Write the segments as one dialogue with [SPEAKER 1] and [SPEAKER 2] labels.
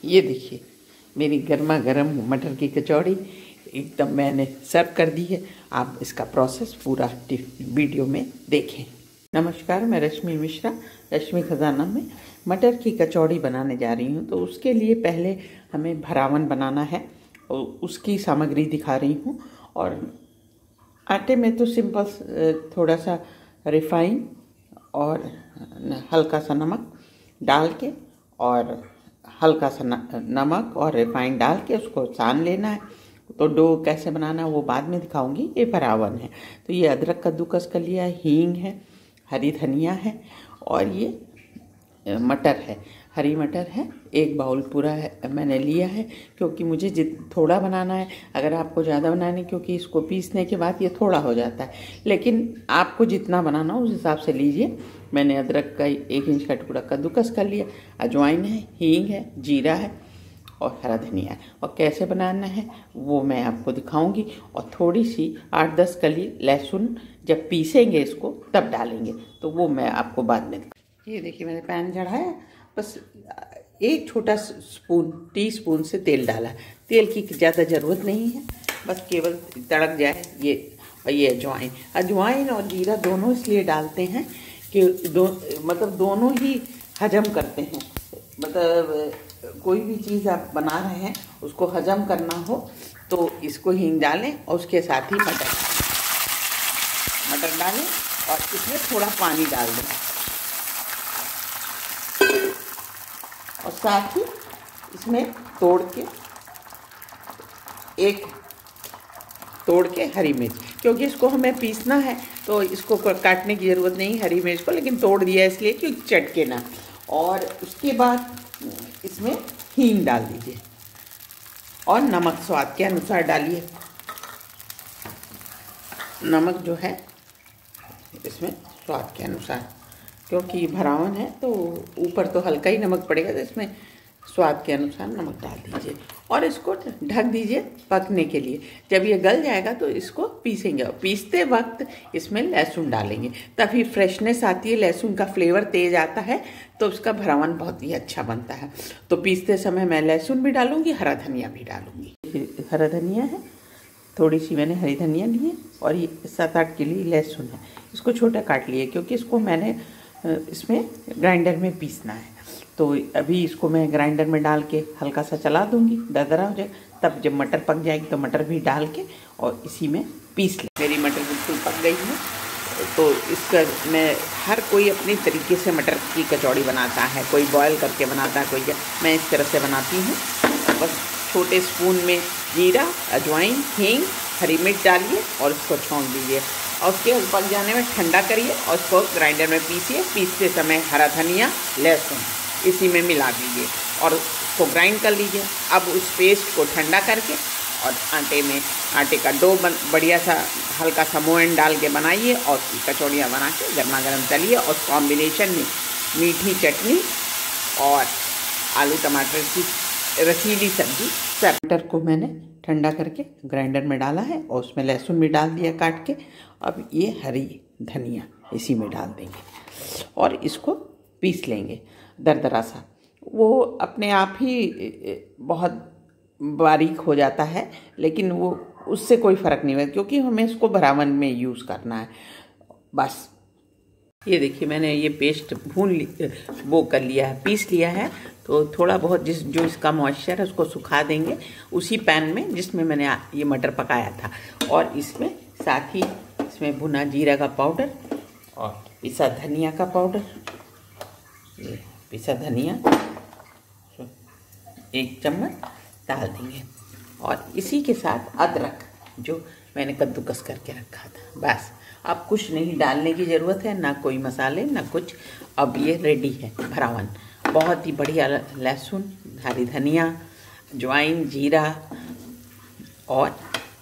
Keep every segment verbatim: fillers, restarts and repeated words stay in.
[SPEAKER 1] ये देखिए मेरी गर्मा गर्म मटर की कचौड़ी एकदम मैंने सर्व कर दी है। आप इसका प्रोसेस पूरा वीडियो में देखें। नमस्कार, मैं रश्मि मिश्रा रश्मि खजाना में मटर की कचौड़ी बनाने जा रही हूँ। तो उसके लिए पहले हमें भरावन बनाना है और उसकी सामग्री दिखा रही हूँ। और आटे में तो सिंपल थोड़ा सा रिफाइन और हल्का सा नमक डाल के और हल्का सा नमक और रिफाइन डाल के उसको सान लेना है। तो डो कैसे बनाना है वो बाद में दिखाऊंगी। ये भरावन है। तो ये अदरक कद्दूकस कर लिया है, हींग है, हरी धनिया है और ये मटर है, हरी मटर है। एक बाउल पूरा है मैंने लिया है क्योंकि मुझे जित थोड़ा बनाना है। अगर आपको ज़्यादा बनाना है क्योंकि इसको पीसने के बाद ये थोड़ा हो जाता है, लेकिन आपको जितना बनाना हो उस हिसाब से लीजिए। मैंने अदरक का एक इंच का टुकड़ा कद्दूकस कर लिया, अजवाइन है, हींग है, जीरा है और हरा धनिया है। और कैसे बनाना है वो मैं आपको दिखाऊंगी। और थोड़ी सी आठ दस कली लहसुन जब पीसेंगे इसको तब डालेंगे, तो वो मैं आपको बाद में दिखाऊंगी। ये देखिए मैंने पैन चढ़ाया, बस एक छोटा स्पून टी स्पून से तेल डाला। तेल की ज़्यादा ज़रूरत नहीं है, बस केवल तड़क जाए ये। और ये अजवाइन अजवाइन और जीरा दोनों इसलिए डालते हैं कि दो मतलब दोनों ही हजम करते हैं। मतलब कोई भी चीज़ आप बना रहे हैं उसको हजम करना हो तो इसको हींग डालें और उसके साथ ही मटर मटर डालें और इसमें थोड़ा पानी डाल दें और साथ ही इसमें तोड़ के एक तोड़ के हरी मिर्च, क्योंकि इसको हमें पीसना है तो इसको काटने की ज़रूरत नहीं हरी मिर्च को, लेकिन तोड़ दिया इसलिए कि चटके ना। और उसके बाद इसमें हींग डाल दीजिए और नमक स्वाद के अनुसार डालिए। नमक जो है इसमें स्वाद के अनुसार, क्योंकि भरावन है तो ऊपर तो हल्का ही नमक पड़ेगा, तो इसमें स्वाद के अनुसार नमक डाल दीजिए और इसको ढक दीजिए पकने के लिए। जब ये गल जाएगा तो इसको पीसेंगे और पीसते वक्त इसमें लहसुन डालेंगे, तभी फ्रेशनेस आती है, लहसुन का फ्लेवर तेज आता है तो उसका भरावन बहुत ही अच्छा बनता है। तो पीसते समय मैं लहसुन भी डालूंगी, हरा धनिया भी डालूंगी। हरा धनिया है, थोड़ी सी मैंने हरी धनिया ली है और ये सात आठ के लिए लहसुन है। इसको छोटा काट लिया क्योंकि इसको मैंने इसमें ग्राइंडर में पीसना है। तो अभी इसको मैं ग्राइंडर में डाल के हल्का सा चला दूंगी, दरदरा हो जाए। तब जब मटर पक जाएगी तो मटर भी डाल के और इसी में पीस ले। मेरी मटर बिल्कुल पक गई है। तो इसका मैं हर कोई अपने तरीके से मटर की कचौड़ी बनाता है, कोई बॉयल करके बनाता है, कोई मैं इस तरह से बनाती हूँ। बस छोटे स्पून में जीरा, अजवाइन, हींग, हरी मिर्च डालिए और इसको छोंक दीजिए और उसके पक जाने में ठंडा करिए और उसको ग्राइंडर में पीसिए। पीसते समय हरा धनिया, लहसुन इसी में मिला दीजिए और उसको ग्राइंड कर लीजिए। अब उस पेस्ट को ठंडा करके और आटे में आटे का डो बन बढ़िया सा हल्का सा मोयन डाल के बनाइए और कचौड़ियाँ बना के गर्मा गर्म तलिए। और कॉम्बिनेशन में मीठी चटनी और आलू टमाटर की रसीली सब्जी सर्व। मटर को मैंने ठंडा करके ग्राइंडर में डाला है और उसमें लहसुन भी डाल दिया काट के। अब ये हरी धनिया इसी में डाल देंगे और इसको पीस लेंगे दरदरा सा। वो अपने आप ही बहुत बारीक हो जाता है, लेकिन वो उससे कोई फ़र्क नहीं है क्योंकि हमें इसको भरावन में यूज़ करना है। बस ये देखिए मैंने ये पेस्ट भून ली वो कर लिया है, पीस लिया है। तो थोड़ा बहुत जिस जो इसका मॉइस्चर है उसको सुखा देंगे उसी पैन में जिसमें मैंने ये मटर पकाया था। और इसमें साथ ही इसमें भुना जीरा का पाउडर और पिसा धनिया का पाउडर, ये पिसा धनिया एक चम्मच डाल देंगे और इसी के साथ अदरक जो मैंने कद्दूकस करके रखा था। बस अब कुछ नहीं डालने की ज़रूरत है, ना कोई मसाले ना कुछ। अब ये रेडी है भरावन। बहुत ही बढ़िया लहसुन, हरी धनिया, अजवाइन, जीरा और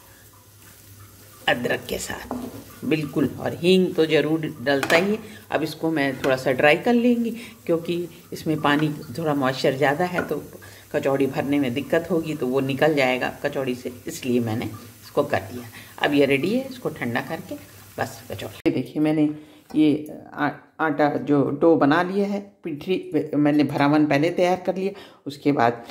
[SPEAKER 1] अदरक के साथ बिल्कुल, और हींग तो ज़रूर डलता ही। अब इसको मैं थोड़ा सा ड्राई कर लेंगी क्योंकि इसमें पानी थोड़ा मॉइस्चर ज़्यादा है तो कचौड़ी भरने में दिक्कत होगी, तो वो निकल जाएगा कचौड़ी से, इसलिए मैंने इसको कर दिया। अब ये रेडी है, इसको ठंडा करके बस कचौड़ी। देखिए मैंने ये आ, आटा जो डो बना लिया है, पिठरी मैंने भरावन पहले तैयार कर लिया। उसके बाद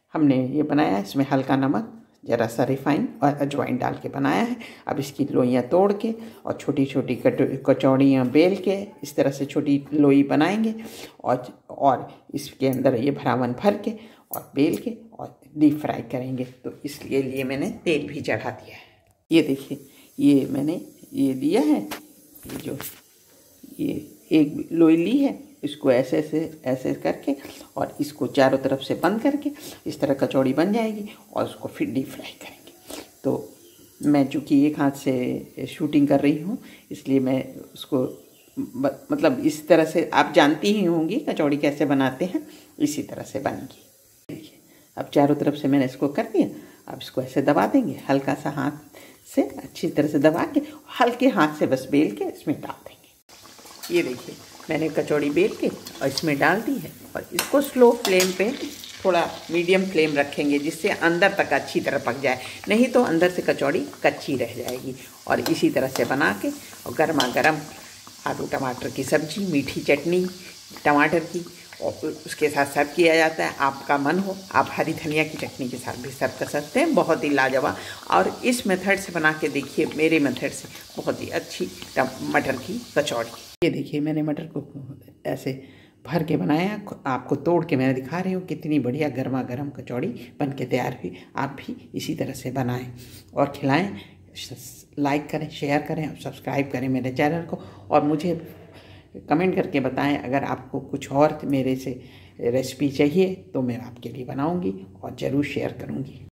[SPEAKER 1] हमने ये बनाया, इसमें हल्का नमक, ज़रा सा रिफाइन और अजवाइन डाल के बनाया है। अब इसकी लोइयाँ तोड़ के और छोटी छोटी कचौड़ियाँ बेल के इस तरह से छोटी लोई बनाएंगे और और इसके अंदर ये भरावन भर के और बेल के और डीप फ्राई करेंगे। तो इसलिए लिए मैंने तेल भी चढ़ा दिया है। ये देखिए, ये मैंने ये दिया है, ये जो ये एक लोई ली है, इसको ऐसे ऐसे ऐसे करके और इसको चारों तरफ से बंद करके इस तरह कचौड़ी बन जाएगी और उसको फिर डीप फ्राई करेंगे। तो मैं चूँकि एक हाथ से शूटिंग कर रही हूँ इसलिए मैं उसको मतलब इस तरह से आप जानती ही होंगी कचौड़ी कैसे बनाते हैं, इसी तरह से बनेगी। देखिए, अब चारों तरफ से मैंने इसको कर दिया। अब इसको ऐसे दबा देंगे, हल्का सा हाथ से अच्छी तरह से दबा के हल्के हाथ से बस बेल के इसमें डाल देंगे। ये देखिए, मैंने कचौड़ी बेल के और इसमें डाल दी है और इसको स्लो फ्लेम पे थोड़ा मीडियम फ्लेम रखेंगे जिससे अंदर तक अच्छी तरह पक जाए, नहीं तो अंदर से कचौड़ी कच्ची रह जाएगी। और इसी तरह से बना के और गर्मा गर्म आलू टमाटर की सब्जी, मीठी चटनी टमाटर की और उसके साथ सर्व किया जाता है। आपका मन हो आप हरी धनिया की चटनी के साथ भी सर्व कर सकते हैं, बहुत ही लाजवाब। और इस मेथड से बना के देखिए, मेरे मेथड से बहुत ही अच्छी मटर की कचौड़ी। ये देखिए, मैंने मटर को ऐसे भर के बनाया, आपको तोड़ के मैंने दिखा रही हूँ कितनी बढ़िया गर्मा गर्म कचौड़ी बन के तैयार हुई। आप भी इसी तरह से बनाएं और खिलाएं। लाइक करें, शेयर करें और सब्सक्राइब करें मेरे चैनल को और मुझे कमेंट करके बताएं अगर आपको कुछ और मेरे से रेसिपी चाहिए तो मैं आपके लिए बनाऊंगी और ज़रूर शेयर करूंगी।